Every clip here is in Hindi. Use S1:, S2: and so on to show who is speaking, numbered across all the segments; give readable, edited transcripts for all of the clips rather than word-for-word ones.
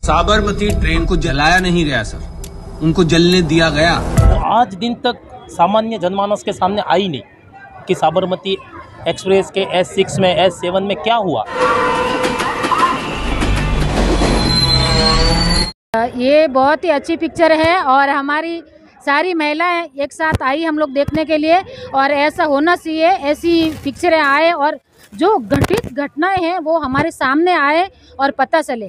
S1: साबरमती ट्रेन को जलाया नहीं गया सर, उनको जलने दिया गया।
S2: आज दिन तक सामान्य जनमानस के सामने आई नहीं कि साबरमती एक्सप्रेस के S6 में S7 में क्या हुआ।
S3: ये बहुत ही अच्छी पिक्चर है और हमारी सारी महिलाएं एक साथ आई हम लोग देखने के लिए, और ऐसा होना चाहिए, ऐसी पिक्चरें आए और जो घटित घटनाएं हैं वो हमारे सामने आए और पता चले।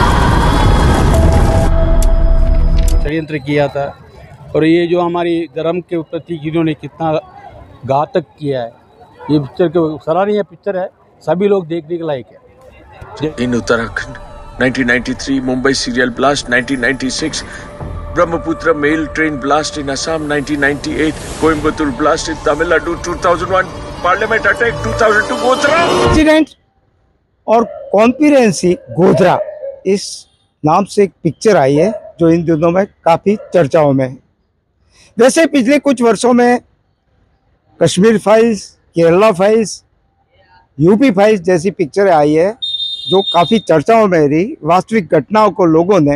S4: षड्यंत्र किया था और ये जो हमारी धर्म के प्रति जिन्होंने कितना घातक किया है, ये पिक्चर के सराहनीय पिक्चर है, सभी लोग देखने के लायक है।
S5: In Uttarakhand 1993 Mumbai serial blast 1996 Brahmaputra mail train blast in Assam 1998 Coimbatore blast in Tamil Nadu 2001 parliament attack 2002 Godhra
S6: accident और कॉन्स्पिरेसी गोधरा इस नाम से एक पिक्चर आई है जो इन दिनों में काफ़ी चर्चाओं में है। वैसे पिछले कुछ वर्षों में Kashmir Files, Kerala Files, UP Files जैसी पिक्चरें आई है जो काफ़ी चर्चाओं में रही। वास्तविक घटनाओं को लोगों ने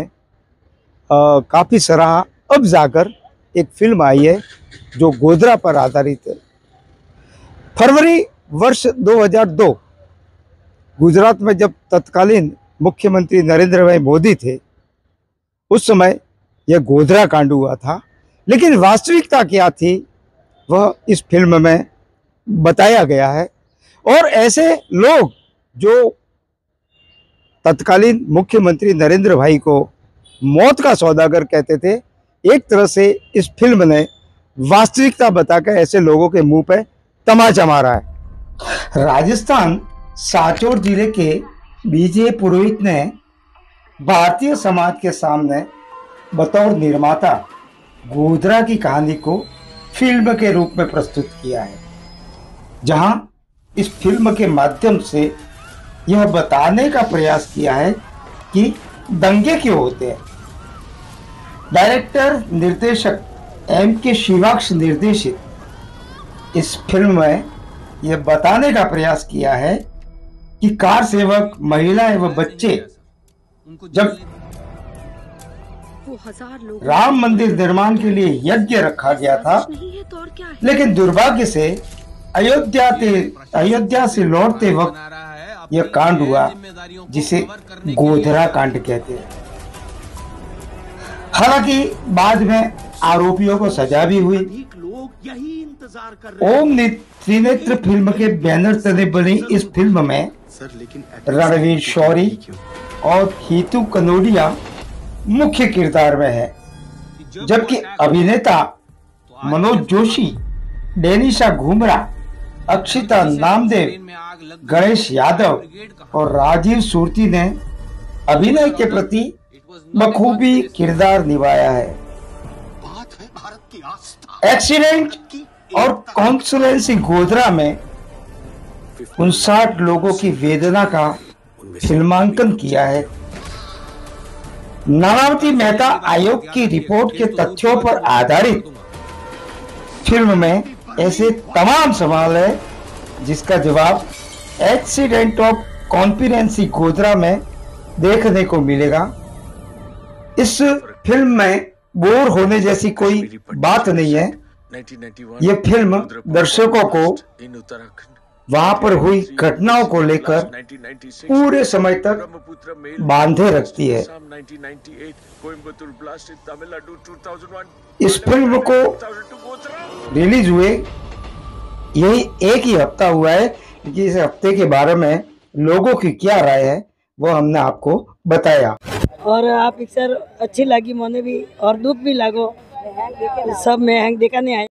S6: काफ़ी सराहा। अब जाकर एक फिल्म आई है जो गोधरा पर आधारित है। फरवरी वर्ष 2002 गुजरात में जब तत्कालीन मुख्यमंत्री नरेंद्र भाई मोदी थे, उस समय यह गोधरा कांड हुआ था। लेकिन वास्तविकता क्या थी वह इस फिल्म में बताया गया है। और ऐसे लोग जो तत्कालीन मुख्यमंत्री नरेंद्र भाई को मौत का सौदागर कहते थे, एक तरह से इस फिल्म ने वास्तविकता बताकर ऐसे लोगों के मुंह पे तमाचा मारा है। राजस्थान सांचौर जिले के बीजे पुरोहित ने भारतीय समाज के सामने बतौर निर्माता गोधरा की कहानी को फिल्म के रूप में प्रस्तुत किया है, जहां इस फिल्म के माध्यम से यह बताने का प्रयास किया है कि दंगे क्यों होते हैं। डायरेक्टर निर्देशक M.K. शिवाक्ष निर्देशित इस फिल्म में यह बताने का प्रयास किया है कि कार सेवक, महिलाएं व बच्चे जब राम मंदिर निर्माण के लिए यज्ञ रखा गया था, लेकिन दुर्भाग्य से अयोध्या से लौटते वक्त यह कांड हुआ जिसे गोधरा कांड कहते हैं। हालांकि बाद में आरोपियों को सजा भी हुई। ओम त्रिनेत्र फिल्म के बैनर तले बनी इस फिल्म में रणवीर शौरी और हितू कनोडिया मुख्य किरदार में है, जबकि अभिनेता मनोज जोशी, डेनिशा घुमरा, अक्षिता नामदेव, गणेश यादव और राजीव सूर्ती ने अभिनय के प्रति बखूबी किरदार निभाया है। एक्सीडेंट और कॉन्स्पिरेसी गोधरा में 59 लोगों की वेदना का फिल्मांकन किया है। नानावती मेहता आयोग की रिपोर्ट के तथ्यों पर आधारित फिल्म में ऐसे तमाम सवाल है जिसका जवाब एक्सीडेंट ऑफ कॉन्स्पिरेसी गोधरा में देखने को मिलेगा। इस फिल्म में बोर होने जैसी कोई बात नहीं है। ये फिल्म दर्शकों को वहां पर हुई घटनाओं को लेकर पूरे समय तक बांधे रखती है। इस फिल्म को रिलीज हुए यही एक ही हफ्ता हुआ है, कि इस हफ्ते के बारे में लोगों की क्या राय है वो हमने आपको बताया।
S7: और आप पिक्चर अच्छी लगी, मैंने भी और दुख भी लागो, सब में देखा नहीं आए।